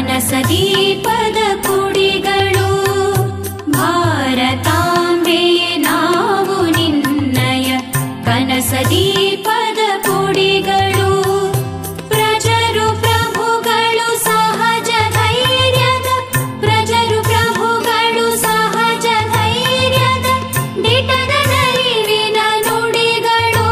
ಕನಸದೀಪದ ಕುಡಿಗಳು ಭಾರತಾಂಬೆಯೇ ನಾವು ನಿನ್ನಯ ಕನಸದೀಪದ ಕುಡಿಗಳು ಪ್ರಜರು ಪ್ರಭುಗಳು ಸಹಜ ಧೈರ್ಯದ ಪ್ರಜರು ಪ್ರಭುಗಳು ಸಹಜ ಧೈರ್ಯದ ದಿಟದ ನರಿವಿನ ನುಡಿಗಳು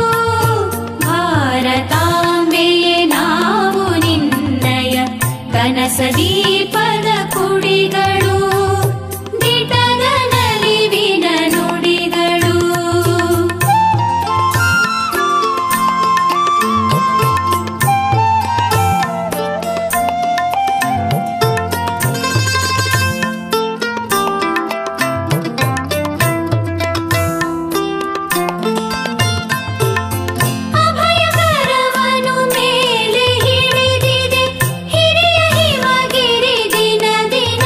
ಭಾರತಾಂಬೆಯೇ ನಾವು ನಿನ್ನಯ ಕನಸದೀಪದ ಕುಡಿಗಳು ದಿಟದ ನಲಿವಿನ ನುಡಿಗಳು ಅಭಯಕರವನು ಮೇಲೆ ಹಿಡಿದಿದೆ ಹಿರಿಯ ಹಿಮಗಿರಿ ದಿನ ದಿನ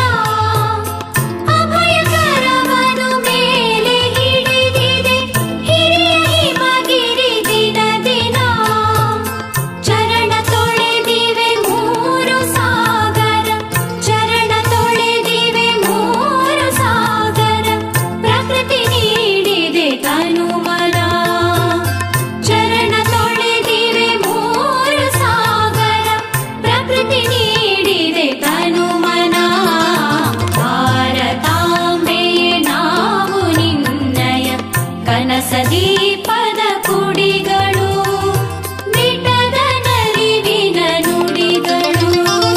ಅಭಯಕರವನು ಮೇಲೆ ಹಿಡಿದಿದೆ ಹಿರಿಯ ಹಿಮಗಿರಿ ದಿನ ದಿನ ಚರಣ ತೊಳೆದಿವೆ ಮೂರು ಸಾಗರ ಚರಣ ತೊಳೆದಿವೆ ಮೂರು ಸಾಗರ ಪ್ರಕೃತಿ ನೀಡಿದೆ ತನುಮನ ಚರಣ ತೊಳೆದಿವೆ ಮೂರು ಸಾಗರ ಪ್ರಕೃತಿ ನೀಡಿದೆ ತನುಮನ ಭಾರತಾಂಬೆಯೇ ನಾವು ನಿನ್ನಯ ಕನಸದೀಪದ ಕುಡಿಗಳು ದಿಟದ ನಲಿವಿನ ನುಡಿಗಳು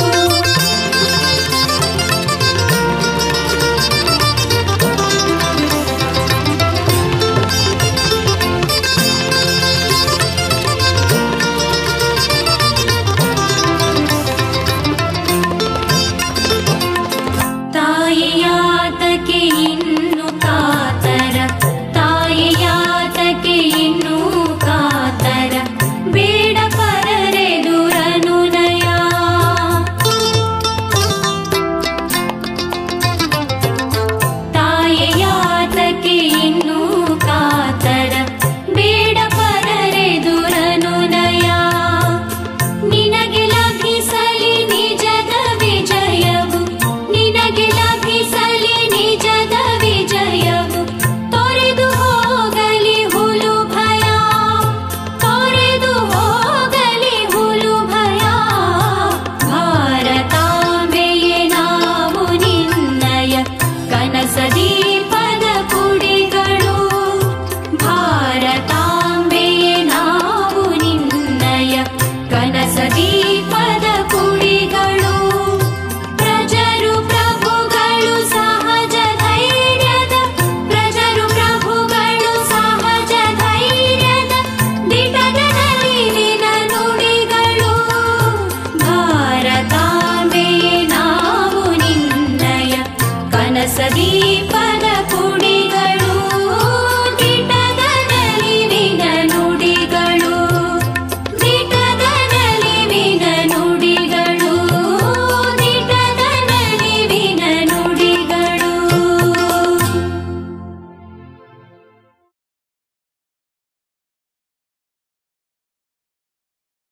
ತಾಯಿಯಾತಕ್ಕೆ ಇನ್ನು ಕಾತರ ತಾಯಿಯಾತಕ್ಕೆ ಇನ್ನು ಕಾತರ ಬೇಡ ಪರರೆದುರನುನಯ ತಾಯಿಯಾತಕ್ಕೆ ಇನ್ನು ಕಾತರ ಬೇಡ ಪರರೆದುರನುನಯ ನಿನಗೆ ಲಭಿಸಲಿ ನಿಜದ ವಿಜಯವು ನಿನಗೆ ಲಭಿಸಲಿ ನಿಜದ ವಿಜಯವು ತೊರೆದು ಹೋಗಲಿ ಹುಲು ಭಯ ತೊರೆದು ಹೋಗಲಿ ಹುಲು ಭಯ ಭಾರತಾಂಬೆಯೇ ನಾವು ನಿನ್ನಯ ಕನಸದೀಪದ ಕುಡಿಗಳು ಭಾರತಾಂಬೆಯೇ ನಾವು ನಿನ್ನಯ ಕನಸದೀಪದ ಕುಡಿಗಳು ಪ್ರಜರು ಪ್ರಭುಗಳು ಸಹಜ ಧೈರ್ಯದ ಪ್ರಜರು ಪ್ರಭುಗಳು ಸಹಜ ಧೈರ್ಯದ ದಿಟದ ನಲಿವಿನ ನುಡಿಗಳು ಭಾರತಾಂಬೆಯೇ ನಾವು ನಿನ್ನಯ ಕನಸದೀಪ